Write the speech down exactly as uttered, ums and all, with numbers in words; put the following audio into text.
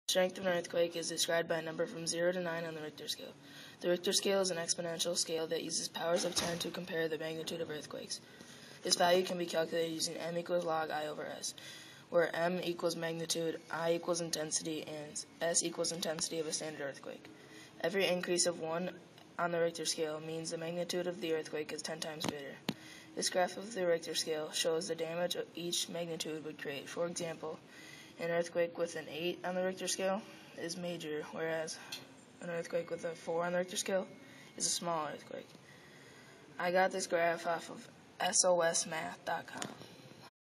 Strength of an earthquake is described by a number from zero to nine on the Richter scale. The Richter scale is an exponential scale that uses powers of ten to compare the magnitude of earthquakes. This value can be calculated using m equals log I over s, where m equals magnitude, I equals intensity, and s equals intensity of a standard earthquake. Every increase of one on the Richter scale means the magnitude of the earthquake is ten times greater. This graph of the Richter scale shows the damage each magnitude would create. For example, an earthquake with an eight on the Richter scale is major, whereas an earthquake with a four on the Richter scale is a small earthquake. I got this graph off of S O S math dot com.